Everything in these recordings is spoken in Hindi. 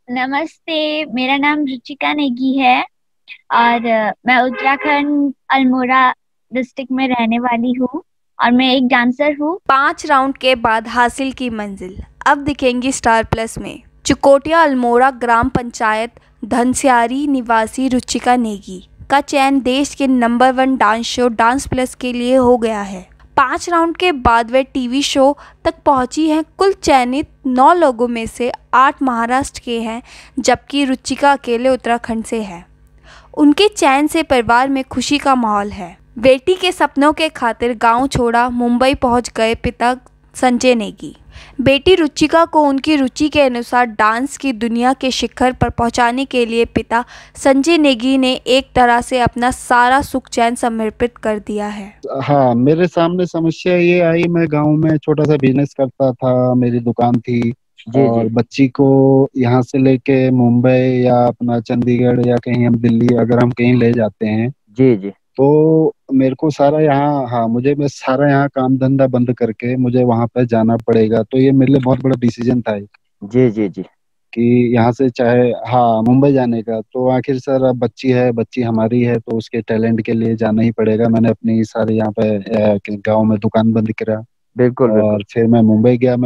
नमस्ते। मेरा नाम रुचिका नेगी है और मैं उत्तराखंड अल्मोड़ा डिस्ट्रिक्ट में रहने वाली हूँ और मैं एक डांसर हूँ। 5 राउंड के बाद हासिल की मंजिल अब दिखेंगी स्टार प्लस में। चुकोटिया अल्मोड़ा ग्राम पंचायत धनस्यारी निवासी रुचिका नेगी का चयन देश के number 1 dance show dance plus के लिए हो गया है। 5 राउंड के बाद वे टीवी शो तक पहुंची हैं। कुल चयनित 9 लोगों में से 8 महाराष्ट्र के हैं, जबकि रुचिका अकेले उत्तराखंड से है। उनके चयन से परिवार में खुशी का माहौल है। बेटी के सपनों के खातिर गांव छोड़ा मुंबई पहुंच गए पिता संजय नेगी। बेटी रुचिका को उनकी रुचि के अनुसार डांस की दुनिया के शिखर पर पहुंचाने के लिए पिता संजय नेगी ने एक तरह से अपना सारा सुख चैन समर्पित कर दिया है। हाँ, मेरे सामने समस्या ये आई। मैं गांव में छोटा सा बिजनेस करता था, मेरी दुकान थी। और बच्ची को यहाँ से लेके मुंबई या अपना चंडीगढ़ या कहीं हम दिल्ली अगर हम कहीं ले जाते हैं जी जी। तो मेरे को सारा यहाँ, हाँ, मैं सारा यहाँ काम धंधा बंद करके मुझे वहां पे जाना पड़ेगा। तो ये मेरे लिए बहुत बड़ा डिसीजन था एक, जी जी जी। कि यहाँ से चाहे, हाँ, मुंबई जाने का। तो आखिर सर अब बच्ची है, बच्ची हमारी है, तो उसके टैलेंट के लिए जाना ही पड़ेगा। मैंने अपनी सारे यहाँ पे गांव में दुकान बंद करा बिल्कुल और बिल्कुल। फिर मैं मुंबई गया।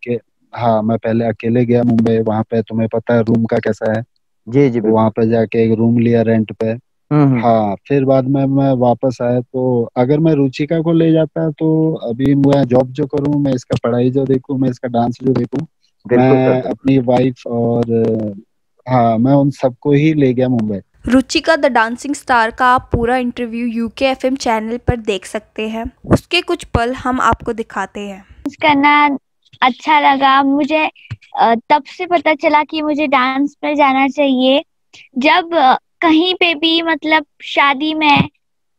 मैं पहले अकेले गया मुंबई। वहां पे तुम्हें पता है रूम का कैसा है। जी जी तो बिल्कुल। वहां पे जाके एक रूम लिया रेंट पे। हम्म। हाँ, फिर बाद में मैं वापस आया। तो अगर मैं रुचिका को ले जाता तो अभी मैं जॉब जो करूँ, मैं इसका पढ़ाई जो देखूँ, मैं इसका डांस जो देखूँ, बिल्कुल सर मैं बिल्कुल। अपनी वाइफ और हाँ, मैं उन सबको ही ले गया Mumbai. Ruchika the dancing star का आप पूरा इंटरव्यू UKFM चैनल पर देख सकते हैं। उसके कुछ पल हम आपको दिखाते हैं। डांस करना अच्छा लगा मुझे। तब से पता चला कि मुझे डांस पर जाना चाहिए। जब कहीं पे भी मतलब शादी में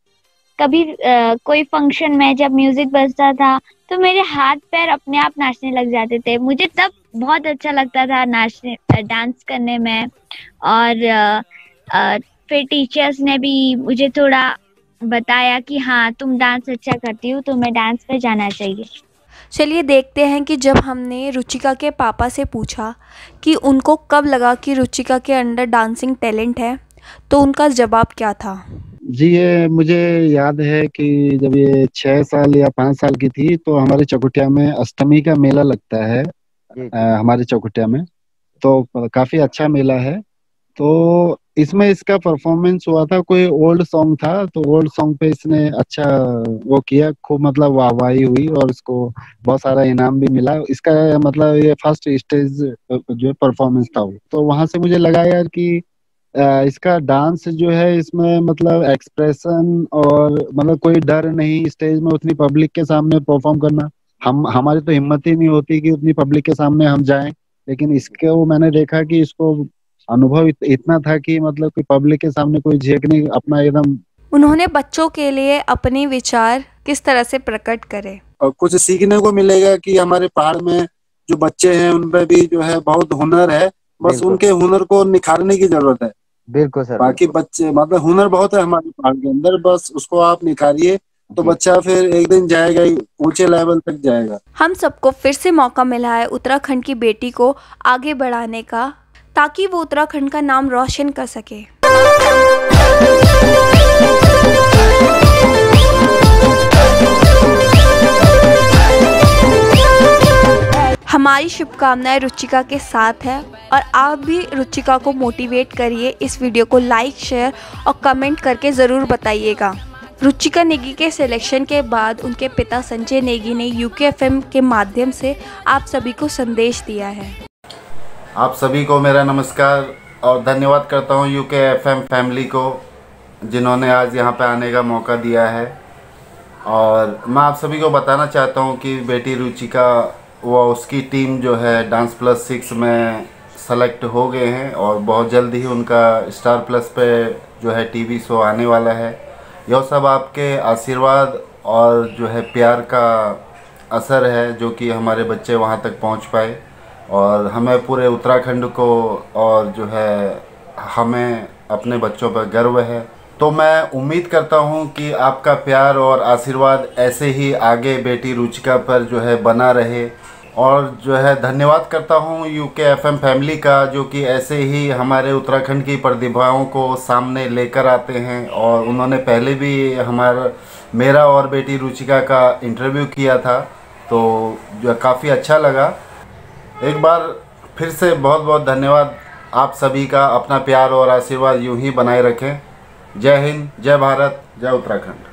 कभी कोई फंक्शन में जब म्यूजिक बजता था तो मेरे हाथ पैर अपने आप नाचने लग जाते थे। मुझे तब बहुत अच्छा लगता था नाचने डांस करने में। और फिर टीचर्स ने भी मुझे थोड़ा बताया कि हाँ तुम डांस अच्छा करती हो, तुम्हें डांस पे जाना चाहिए। चलिए देखते हैं कि जब हमने रुचिका के पापा से पूछा कि उनको कब लगा कि रुचिका के अंदर डांसिंग टैलेंट है, तो उनका जवाब क्या था। जी, ये मुझे याद है कि जब ये 6 साल या 5 साल की थी तो हमारे चौखुटिया में अष्टमी का मेला लगता है। जी जी। हमारे चौखुटिया में तो काफी अच्छा मेला है। तो इसमें इसका परफॉर्मेंस हुआ था। कोई ओल्ड सॉन्ग था, तो ओल्ड सॉन्ग पे इसने अच्छा वो किया, खूब मतलब वाहवाही हुई और इसको बहुत सारा इनाम भी मिला। इसका मतलब ये फर्स्ट स्टेज जो परफॉर्मेंस था वो। तो वहां से मुझे लगा यार कि इसका डांस जो है इसमें मतलब एक्सप्रेशन और मतलब कोई डर नहीं स्टेज में उतनी पब्लिक के सामने परफॉर्म करना। हम हमारी तो हिम्मत ही नहीं होती कि उतनी पब्लिक के सामने हम जाएं। लेकिन इसके वो मैंने देखा कि इसको अनुभव इतना था कि मतलब कि पब्लिक के सामने कोई झेक नहीं, अपना एकदम। उन्होंने बच्चों के लिए अपने विचार किस तरह से प्रकट करे। और कुछ सीखने को मिलेगा कि हमारे पहाड़ में जो बच्चे हैं उनपे भी जो है बहुत हुनर है। बस बिल्कुल। उनके हुनर को निखारने की जरूरत है। बिल्कुल सर बाकी बिल्कुल। बच्चे मतलब हुनर बहुत है हमारे पहाड़ के अंदर, बस उसको आप निखारिए तो जी। बच्चा फिर एक दिन जाएगा ही, ऊंचे लेवल तक जाएगा। हम सबको फिर से मौका मिला है उत्तराखंड की बेटी को आगे बढ़ाने का, ताकि वो उत्तराखंड का नाम रोशन कर सके। हमारी शुभकामनाएं रुचिका के साथ है और आप भी रुचिका को मोटिवेट करिए। इस वीडियो को लाइक, शेयर और कमेंट करके ज़रूर बताइएगा। रुचिका नेगी के सिलेक्शन के बाद उनके पिता संजय नेगी ने UKFM के माध्यम से आप सभी को संदेश दिया है। आप सभी को मेरा नमस्कार और धन्यवाद करता हूँ UKFM फैमिली को, जिन्होंने आज यहाँ पे आने का मौका दिया है। और मैं आप सभी को बताना चाहता हूँ कि बेटी रुचिका वो उसकी टीम जो है डांस प्लस 6 में सेलेक्ट हो गए हैं और बहुत जल्द ही उनका स्टार प्लस पे जो है टीवी शो आने वाला है। यह सब आपके आशीर्वाद और जो है प्यार का असर है, जो कि हमारे बच्चे वहाँ तक पहुँच पाए। और हमें पूरे उत्तराखंड को और जो है हमें अपने बच्चों पर गर्व है। तो मैं उम्मीद करता हूँ कि आपका प्यार और आशीर्वाद ऐसे ही आगे बेटी रुचिका पर जो है बना रहे और जो है धन्यवाद करता हूँ यूके एफएम फैमिली का, जो कि ऐसे ही हमारे उत्तराखंड की प्रतिभाओं को सामने लेकर आते हैं। और उन्होंने पहले भी मेरा और बेटी रुचिका का इंटरव्यू किया था, तो जो काफ़ी अच्छा लगा। एक बार फिर से बहुत बहुत धन्यवाद आप सभी का। अपना प्यार और आशीर्वाद यूं ही बनाए रखें। जय हिंद, जय भारत, जय उत्तराखंड।